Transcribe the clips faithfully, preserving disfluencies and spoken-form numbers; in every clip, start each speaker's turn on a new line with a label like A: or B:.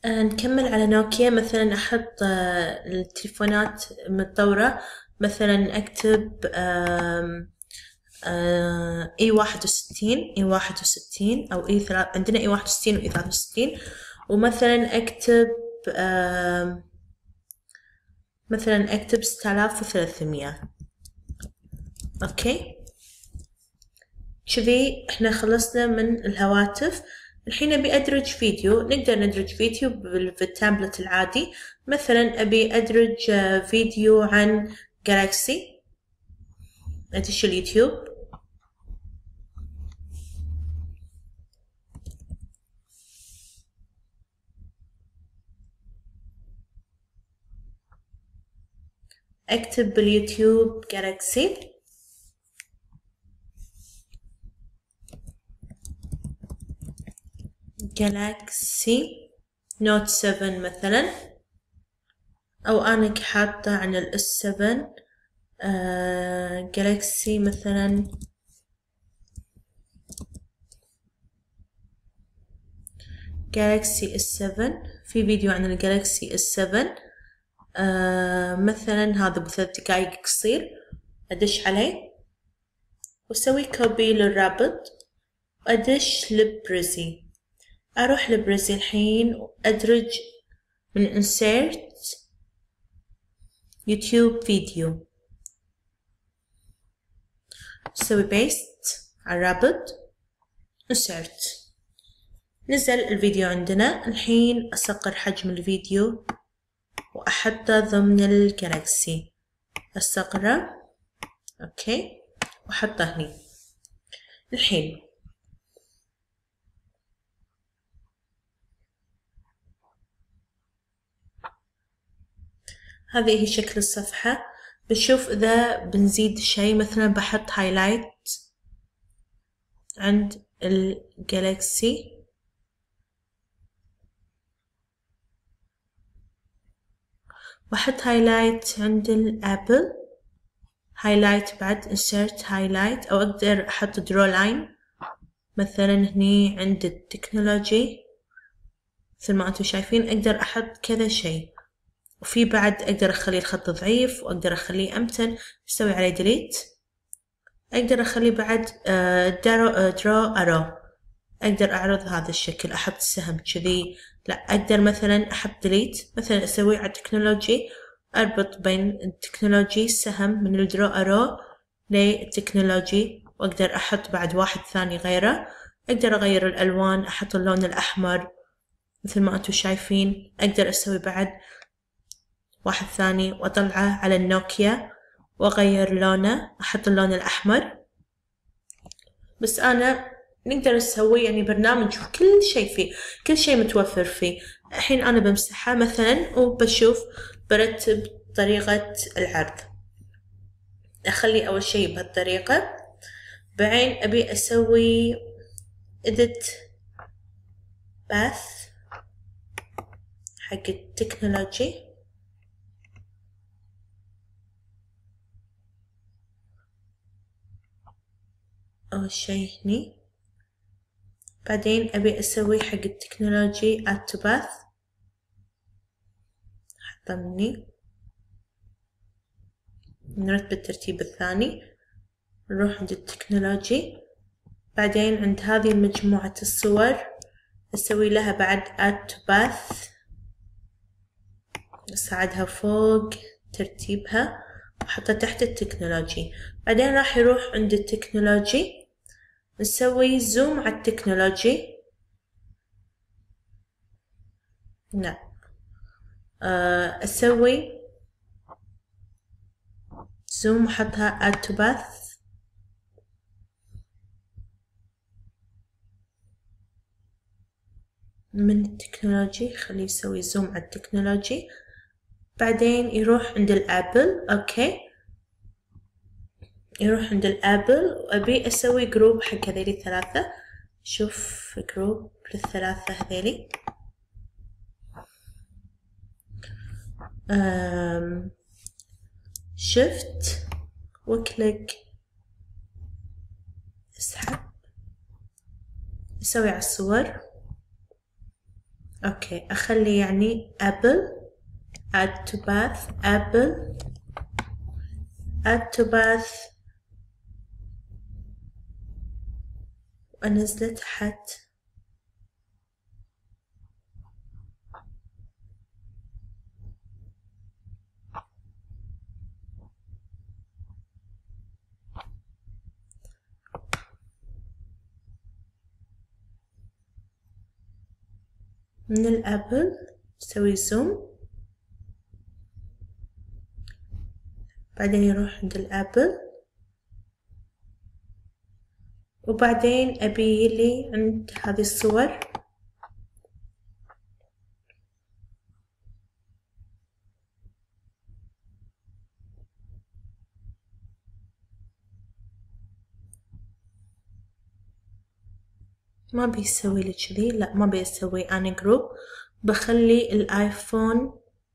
A: آه، نكمل على نوكيا. مثلا أحط آه، التليفونات متطورة. مثلا أكتب آم، آه، إي واحد وستين إي واحد وستين أو إي ثلاث، عندنا إي واحد وستين وإي ثلاثة وستين. ومثلا أكتب آم، مثلا أكتب ستة آلاف وثلاثمية. أوكي، كذي احنا خلصنا من الهواتف. الحين أبي أدرج فيديو. نقدر ندرج فيديو بالتابلت العادي. مثلا أبي أدرج آه، فيديو عن جالاكسي. أدش اليوتيوب. أكتب باليوتيوب جالاكسي. جالاكسي نوت سفن مثلا، أو أنا حاطة عن الإس سفن جالاكسي مثلا جالاكسي اس سفن. في فيديو عن الجالاكسي اس سفن آه مثلا هذا بثلاث دقايق قصير. أدش عليه وأسوي كوبي للرابط وأدش لبريزي. أروح لبريزي الحين وأدرج من insert يوتيوب فيديو، أسوي بيست على الرابط insert. نزل الفيديو عندنا. الحين أصغر حجم الفيديو وأحطه ضمن الجالاكسي. أصغره أوكي وأحطه هني. الحين هذه هي شكل الصفحة. بشوف إذا بنزيد شيء. مثلا بحط هايلايت عند الجالاكسي، بحط هايلايت عند الأبل، هايلايت بعد insert هايلايت، أو أقدر أحط درو لاين مثلا هني عند التكنولوجي. مثل ما أنتم شايفين أقدر أحط كذا شيء. وفي بعد أقدر أخلي الخط ضعيف وأقدر أخليه أمتن. أسوي عليه ديليت. أقدر أخلي بعد درو درو أرو. أقدر أعرض هذا الشكل، أحط سهم كذي. لا، أقدر مثلا أحط ديليت. مثلا أسوي على التكنولوجي، أربط بين التكنولوجي سهم من الدرو أرو للتكنولوجي. وأقدر أحط بعد واحد ثاني غيره. أقدر أغير الألوان، أحط اللون الأحمر مثل ما أنتم شايفين. أقدر أسوي بعد واحد ثاني وأطلعه على النوكيا وأغير لونه، أحط اللون الأحمر. بس أنا نقدر نسوي يعني برنامج كل شيء فيه، كل شيء متوفر فيه. الحين أنا بمسحها مثلا وبشوف برتب طريقة العرض. أخلي أول شيء بهالطريقة. بعدين أبي أسوي edit path حق التكنولوجي. أول شيء هني. بعدين أبي أسوي حق التكنولوجي add to path. حطمني. نرتب الترتيب الثاني. نروح عند التكنولوجي. بعدين عند هذه مجموعة الصور أسوي لها بعد add to path. أصعدها فوق ترتيبها وأحطها تحت التكنولوجي. بعدين راح يروح عند التكنولوجي. نسوي زوم على التكنولوجي. لا، أسوي زوم وأحطها add to path. من التكنولوجي خليه يسوي زوم على التكنولوجي. بعدين يروح عند الأبل. أوكي، يروح عند الأبل وأبي أسوي جروب حق هذيلي الثلاثة. شوف جروب للثلاثة هذيلي. أم شفت وكليك اسحب. أسوي على الصور اوكي اخلي يعني apple add to path apple add to path وانزله تحت من الابل نسوي زوم، بعدين يروح عند الابل، وبعدين ابي لي عند هذه الصور ما بيسوي لي كذي، لا ما بيسوي انا جروب، بخلي الايفون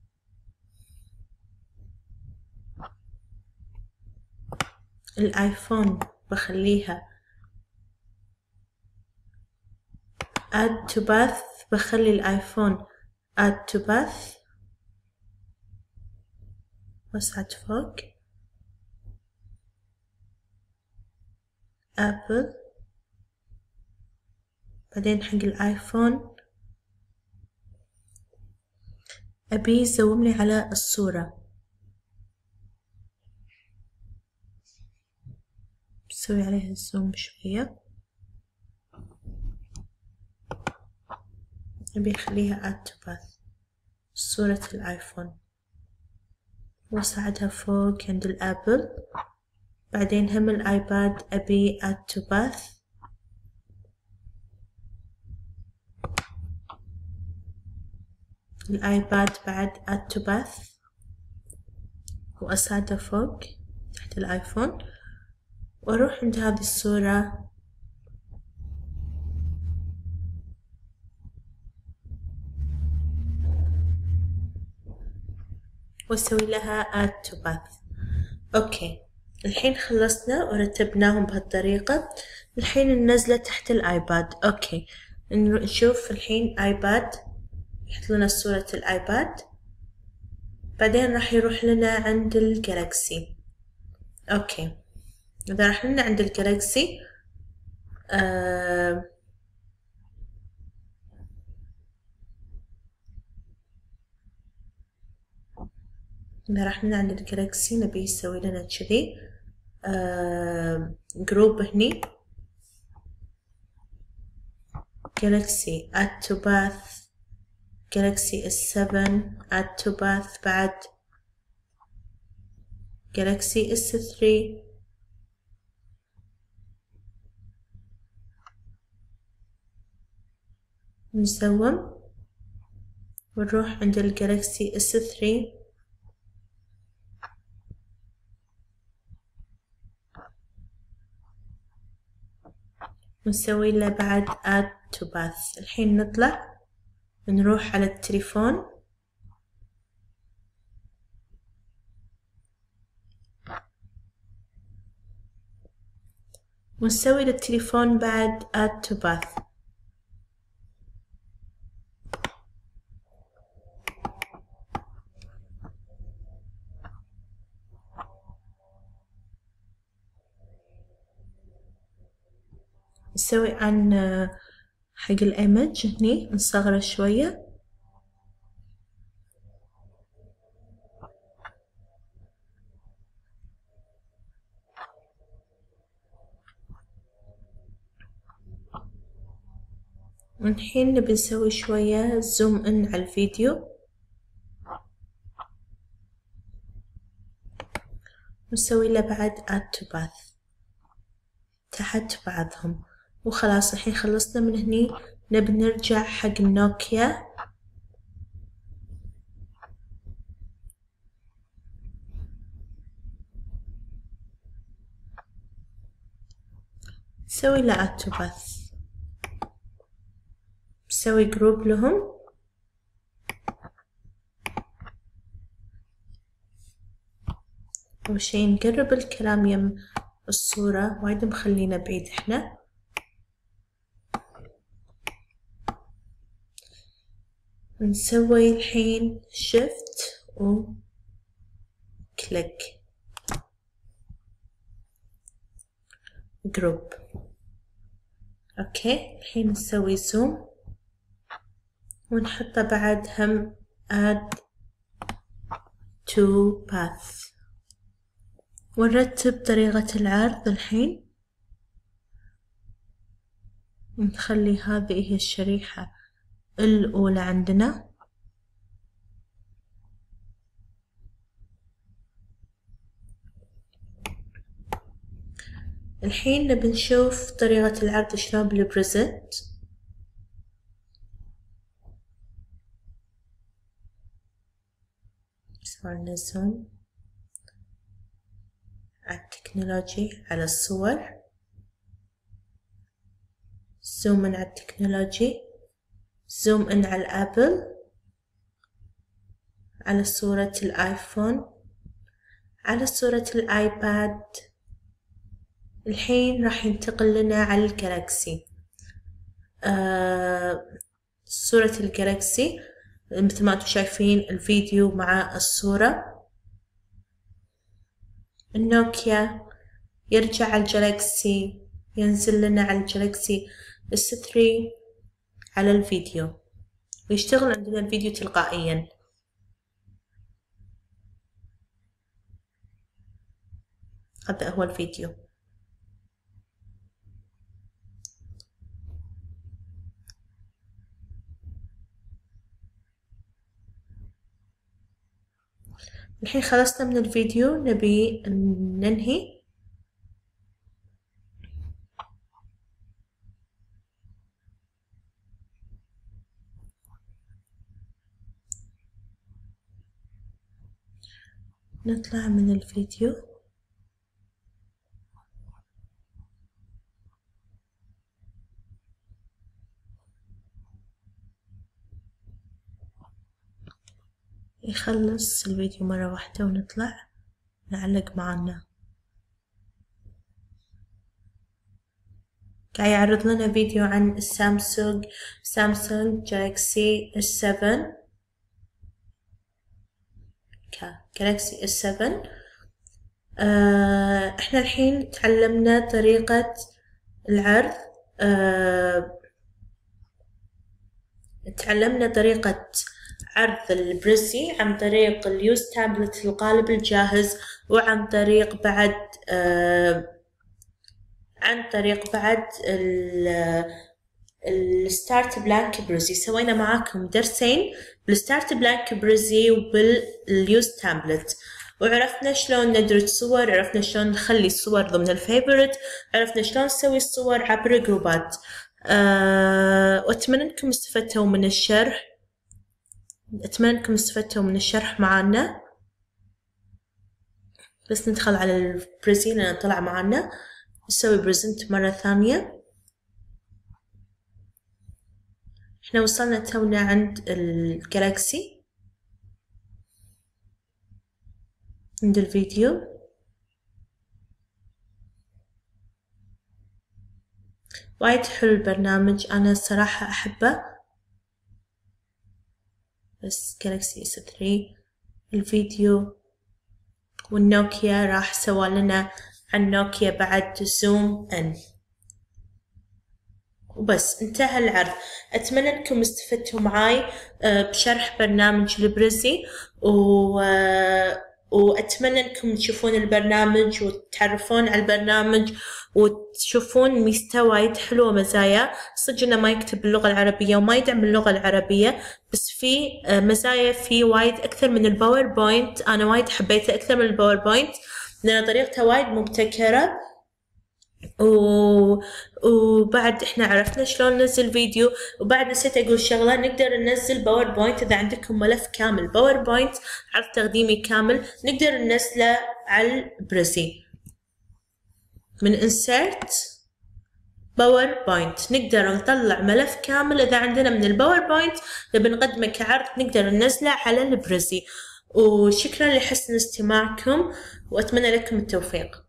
A: الايفون بخليها add to path، بخلي الايفون add to path وصعد فوق ابل، بعدين حق الايفون ابي يزوم لي على الصورة، بسوي عليها الزوم شوية، ابي اخليها add to path صورة الايفون وصعدها فوق عند الابل، بعدين هم الايباد ابي add to path الايباد بعد add to path واصعده فوق تحت الايفون، واروح عند هذه الصورة واسوي لها add to path. اوكي الحين خلصنا ورتبناهم بهالطريقة، الحين ننزله تحت الايباد. اوكي نشوف الحين ايباد، يحط لنا صورة الايباد، بعدين راح يروح لنا عند الجالكسي. اوكي اذا راح لنا عند الجالكسي آه إذا راح لنا عند الجالكسي نبي يسوي لنا كذي آه جروب هني جالكسي add to path جالكسي اس سفن add to path بعد جالكسي اس ثري نزوم ونروح عند الجالكسي اس ثري ونسوي له بعد add to path. الحين نطلع نروح على التليفون ونسوي للتليفون بعد add to path. نسوي عن حق الايمج هني نصغره شوية والحين نبي نسوي شوية زوم ان على الفيديو ونسوي له بعد add to path تحت بعضهم. وخلاص الحين خلصنا من هني، نبي نرجع حق النوكيا نسوي له add to path، نسوي جروب لهم أول شي نقرب الكلام يم الصورة، وايد مخلينا بعيد احنا، نسوي الحين شيفت و كليك جروب. اوكي الحين نسوي زوم ونحطه بعد هم add to path ونرتب طريقة العرض. الحين نخلي هذه هي الشريحة الأولى عندنا. الحين نبي نشوف طريقة العرض شلون بالبريزنت. صار زوم على التكنولوجي على الصور، زوم ان على التكنولوجي، زوم ان على الابل، على صورة الايفون، على صورة الايباد. الحين راح ينتقل لنا على الجالكسي. آه صورة الجالكسي مثل ما انتم شايفين الفيديو مع الصورة. النوكيا يرجع على الجالكسي، ينزل لنا على الجالكسي اس ثري على الفيديو ويشتغل عندنا الفيديو تلقائيا. هذا هو الفيديو. الحين خلصنا من الفيديو، نبي ننهي. نطلع من الفيديو. يخلص الفيديو مرة واحدة ونطلع نعلق معنا. قاعد يعرض لنا فيديو عن السامسونج سامسونج جالاكسي اس سفن جالاكسي اس سفن. آه احنا الحين تعلمنا طريقة العرض. آه تعلمنا طريقة عرض البريزي عن طريق اليوز تابلت القالب الجاهز، وعن طريق بعد آه عن طريق بعد الستارت بلانك بريزي. سوينا معاكم درسين بالستارت بلانك بريزي وباليوز تابلت، وعرفنا شلون ندرج صور، عرفنا شلون نخلي الصور ضمن الفيفورت، عرفنا شلون نسوي الصور عبر جروبات. أه وأتمنى أنكم استفدتوا من الشرح أتمنى أنكم استفدتوا من الشرح معنا. بس ندخل على البريزي لأنه طلع معنا، نسوي بريزنت مرة ثانية. احنا وصلنا تونا عند الجالكسي، عند الفيديو. وايد حلو البرنامج، انا الصراحة احبه. بس جالكسي اس ثري الفيديو، والنوكيا راح سوى لنا عن نوكيا بعد زوم ان. وبس انتهى العرض. اتمنى انكم استفدتوا معاي بشرح برنامج البريزي، و واتمنى انكم تشوفون البرنامج وتتعرفون على البرنامج وتشوفون ميزته وايد حلوه ومزايا. صدق انه ما يكتب باللغه العربيه وما يدعم اللغه العربيه، بس في مزايا فيه وايد اكثر من الباوربوينت. انا وايد حبيته اكثر من الباوربوينت لان طريقته وايد مبتكره. و... وبعد احنا عرفنا شلون ننزل فيديو. وبعد نسيت اقول شغله، نقدر ننزل باوربوينت اذا عندكم ملف كامل باوربوينت عرض تقديمي كامل، نقدر ننزله على البريزي من انسرت باوربوينت. نقدر نطلع ملف كامل اذا عندنا من الباوربوينت نبي نقدمه كعرض، نقدر ننزله على البريزي. وشكرا لحسن استماعكم واتمنى لكم التوفيق.